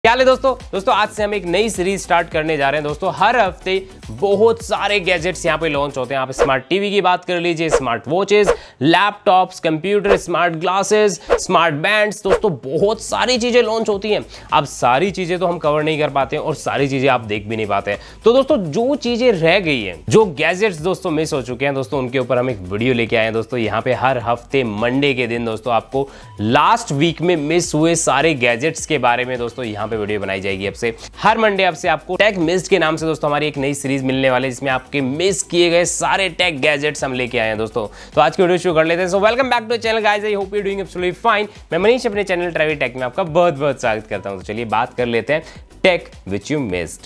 क्या हाल है दोस्तों आज से हम एक नई सीरीज स्टार्ट करने जा रहे हैं दोस्तों। हर हफ्ते बहुत सारे गैजेट्स यहाँ पे लॉन्च होते हैं। आप स्मार्ट टीवी की बात कर लीजिए, smart watches, laptops, computer, smart glasses, smart bands, दोस्तों बहुत सारी चीजें लॉन्च होती हैं। अब सारी चीजें तो हम कवर नहीं कर पाते हैं और सारी चीजें आप देख भी नहीं पाते हैं। तो दोस्तों जो चीजें रह गई हैं, जो गैजेट्स दोस्तों मिस हो चुके हैं दोस्तों, उनके ऊपर हम एक वीडियो लेके आए हैं दोस्तों। यहाँ पे हर हफ्ते मंडे के दिन दोस्तों आपको लास्ट वीक में मिस हुए सारे गैजेट्स के बारे में दोस्तों यहाँ पे वीडियो बनाई जाएगी। अब से हर मंडे आपसे आपको टेक मिस्ड के नाम से दोस्तों हमारी एक नई सीरीज मिलने वाली है, जिसमें आपके मिस किए गए सारे टेक गैजेट्स हम लेके आए हैं दोस्तों। तो आज की वीडियो शुरू कर लेते हैं। So welcome back to channel guys, I hope you doing absolutely fine. मैं मनीष अपने चैनल ट्रैवल टेक में आपका बहुत बहुत स्वागत करता हूं। तो चलिए बात कर लेते हैं टेक व्हिच यू मिस्ड।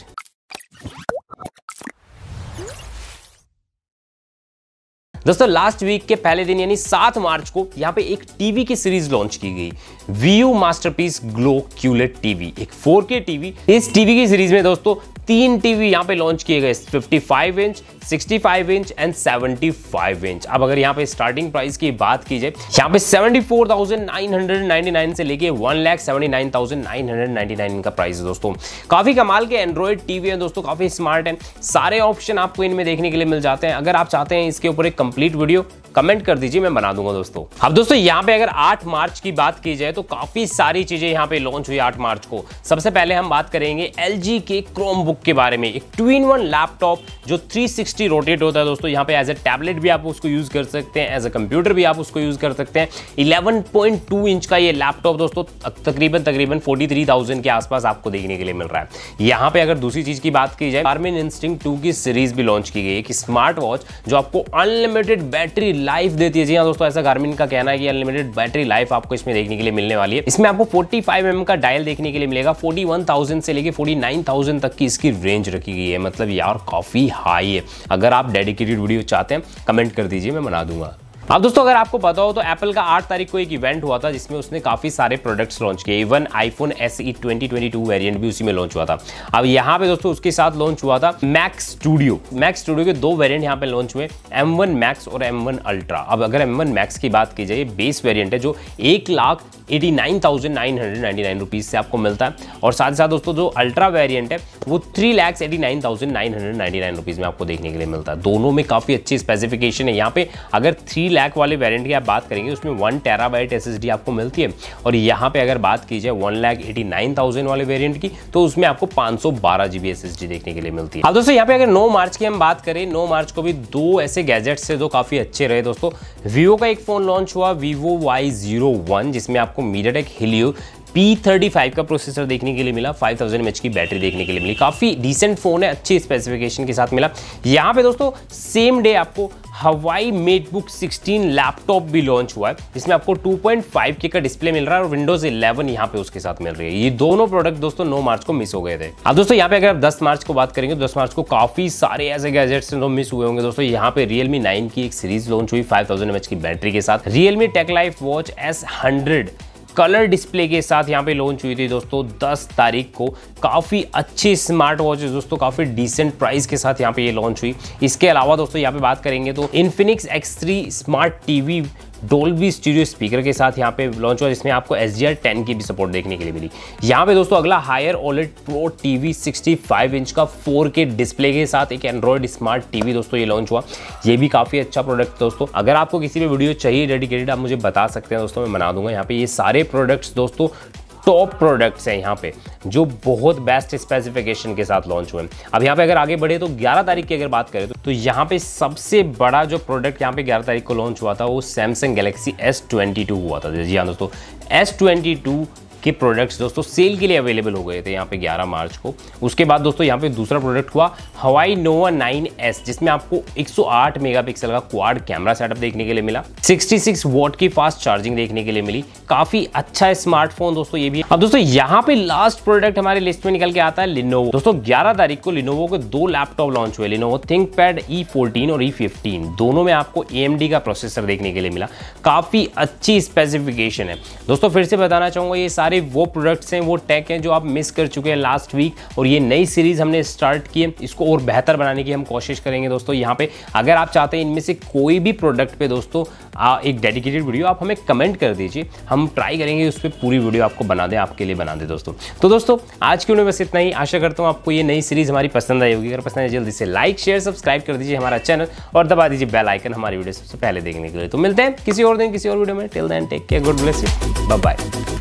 दोस्तों लास्ट वीक के पहले दिन यानी 7 मार्च को यहाँ पे एक टीवी की सीरीज लॉन्च की गई, VU masterpiece glow QLED TV, एक 4K टीवी। इस टीवी की सीरीज में दोस्तों 3 टीवी यहाँ पे लॉन्च किए गए, 55 इंच, 65 इंच एंड 75 इंच। अब अगर यहाँ पे स्टार्टिंग प्राइस की बात की जाए, यहाँ पे 74,999 से लेके 1,79,999 इनका प्राइस है दोस्तों। काफी कमाल के एंड्रॉइड टीवी है दोस्तों, काफी स्मार्ट है। सारे ऑप्शन आपको इनमें देखने के लिए मिल जाते हैं। अगर आप चाहते हैं इसके ऊपर एक कंप्लीट वीडियो, कमेंट कर दीजिए, मैं बना दूंगा दोस्तों। अब दोस्तों यहाँ पे अगर 8 मार्च की बात की जाए तो काफी सारी चीजें यहाँ पे लॉन्च हुई 8 मार्च को। सबसे पहले हम बात करेंगे LG के क्रोमबुक के बारे में। एक 2-in-1 लैपटॉप जो 360 रोटेट होता है दोस्तों। यहाँ पे एज ए टैबलेट भी आप उसको यूज कर सकते हैं, एज ए कंप्यूटर भी आप उसको यूज कर सकते हैं। 11.2 इंच का ये लैपटॉप दोस्तों तकरीबन 43,000 के आसपास आपको देखने के लिए मिल रहा है। यहाँ पे अगर दूसरी चीज की बात की जाए, गार्मिन इंस्टिंक्ट 2 की सीरीज भी लॉन्च की गई, एक स्मार्ट वॉच जो आपको अनलिमिटेड बैटरी लाइफ देती है। जी हाँ दोस्तों, ऐसा गार्मिन का कहना है कि अनलिमिटेड बैटरी लाइफ आपको इसमें देखने के लिए मिलने वाली है। इसमें आपको 45 mm का डायल देखने के लिए मिलेगा। 41,000 से लेके 49,000 तक की इसकी रेंज रखी गई है। मतलब यार काफी हाई है। अगर आप डेडिकेटेड वीडियो चाहते हैं कमेंट कर दीजिए, मैं बना दूंगा। अब दोस्तों अगर आपको पता हो तो एप्पल का 8 तारीख को एक इवेंट हुआ था, जिसमें उसने काफी सारे प्रोडक्ट्स लॉन्च किए। इवन आईफोन SE 2022 वेरिएंट भी उसी में लॉन्च हुआ था। अब यहाँ पे दोस्तों उसके साथ लॉन्च हुआ था मैक स्टूडियो के 2 वेरिएंट यहाँ पे लॉन्च हुए, M1 Max और M1 Ultra। अब अगर M1 Max की बात की जाए, बेस वेरिएंट है जो 1,89,999 रुपीज से आपको मिलता है। और साथ ही साथ दोस्तों जो अल्ट्रा वेरिएंट है वो 3,89,999 रुपीज में आपको देखने के लिए मिलता है। दोनों में काफी अच्छी स्पेसिफिकेशन है। यहाँ पे अगर 3 लाख वाले वेरिएंट की आप बात करेंगे, उसमें 1 टेराबाइट SSD आपको मिलती है। और यहाँ पे अगर बात की जाए 1,89,000 वाले वेरिएंट की, तो उसमें आपको 512 GB SSD देखने के लिए मिलती है। अब दोस्तों यहाँ पे अगर 9 मार्च की हम बात करें, 9 मार्च को भी 2 ऐसे गैजेट्स थे जो काफी अच्छे रहे दोस्तों। Vivo का एक फोन लॉन्च हुआ, Vivo Y01, जिसमें आपको MediaTek Helio P35 का प्रोसेसर देखने के लिए मिला, 5000 mAh की बैटरी देखने के लिए मिली। काफी डिसेंट फोन है, अच्छी स्पेसिफिकेशन के साथ मिला। यहाँ पे दोस्तों सेम डे आपको हवाई मेटबुक 16 लैपटॉप भी लॉन्च हुआ है, जिसमें आपको 2.5K का डिस्प्ले मिल रहा है और Windows 11 यहाँ पे उसके साथ मिल रही है। ये दोनों प्रोडक्ट दोस्तों 9 मार्च को मिस हो गए थे। अब दोस्तों यहाँ पे अगर आप 10 मार्च को बात करेंगे, 10 मार्च को काफी सारे ऐसे गैजेट्स जो मिस हुए होंगे दोस्तों। यहाँ पे Realme 9 की एक सीरीज लॉन्च हुई 5000 mAh की बैटरी के साथ। Realme Tech Life Watch S100 colour display के साथ यहाँ पे लॉन्च हुई थी दोस्तों 10 तारीख को। काफ़ी अच्छी स्मार्ट वॉचेस दोस्तों, काफ़ी डिसेंट प्राइस के साथ यहाँ पे ये लॉन्च हुई। इसके अलावा दोस्तों यहाँ पे बात करेंगे तो Infinix X3 smart TV Dolby stereo speaker के साथ यहाँ पे लॉन्च हुआ, जिसमें आपको HDR10 की भी सपोर्ट देखने के लिए मिली। यहाँ पे दोस्तों अगला Haier OLED pro TV 65 inch का 4K डिस्प्ले के साथ एक एंड्रॉइड स्मार्ट टीवी दोस्तों ये लॉन्च हुआ। ये भी काफ़ी अच्छा प्रोडक्ट दोस्तों। अगर आपको किसी भी वीडियो चाहिए डेडिकेटेड, आप मुझे बता सकते हैं दोस्तों, मैं बना दूंगा। यहाँ पे ये सारे प्रोडक्ट्स दोस्तों टॉप प्रोडक्ट्स हैं यहाँ पे, जो बहुत बेस्ट स्पेसिफिकेशन के साथ लॉन्च हुए। अब यहाँ पे अगर आगे बढ़े तो 11 तारीख की अगर बात करें तो यहाँ पे सबसे बड़ा जो प्रोडक्ट यहाँ पे 11 तारीख को लॉन्च हुआ था वो सैमसंग गैलेक्सी S22 हुआ था। जी हाँ दोस्तों, S22 के प्रोडक्ट्स दोस्तों सेल के लिए अवेलेबल हो गए थे यहाँ पे 11 मार्च को। उसके बाद दोस्तों यहाँ पे दूसरा प्रोडक्ट हुआ हवाई नोवा 9S, जिसमें आपको 108 मेगापिक्सल का क्वाड कैमरा सेटअप देखने के लिए मिला, 66 वॉट की फास्ट चार्जिंग देखने के लिए मिली। काफी अच्छा स्मार्टफोन दोस्तों ये भी। अब दोस्तों यहाँ पे लास्ट प्रोडक्ट हमारे लिस्ट में निकल के आता है Lenovo। दोस्तों 11 तारीख को Lenovo के 2 लैपटॉप लॉन्च हुए, Lenovo ThinkPad E14 और E15। दोनों में आपको AMD का प्रोसेसर देखने के लिए मिला। काफी अच्छी स्पेसिफिकेशन है दोस्तों। फिर से बताना चाहूंगा, ये सारे सारे वो प्रोडक्ट्स हैं, वो टेक हैं जो आप मिस कर चुके हैं लास्ट वीक, और ये नई सीरीज हमने स्टार्ट की है, इसको और बेहतर बनाने की हम कोशिश करेंगे दोस्तों। यहाँ पे अगर आप चाहते हैं इनमें से कोई भी प्रोडक्ट पे दोस्तों एक डेडिकेटेड वीडियो, आप हमें कमेंट कर दीजिए, हम ट्राई करेंगे उस पर पूरी वीडियो आपको बना दें, आपके लिए बना दें दोस्तों। तो दोस्तों आज की वीडियो में बस इतना ही। आशा करता हूँ आपको ये नई सीरीज हमारी पसंद आई होगी। अगर पसंद है जल्दी से लाइक शेयर सब्सक्राइब कर दीजिए हमारा चैनल और दबा दीजिए बेल आइकन हमारी वीडियो सबसे पहले देखने के लिए। तो मिलते हैं किसी और दिन किसी और वीडियो में। Till then take care, God bless you, bye bye.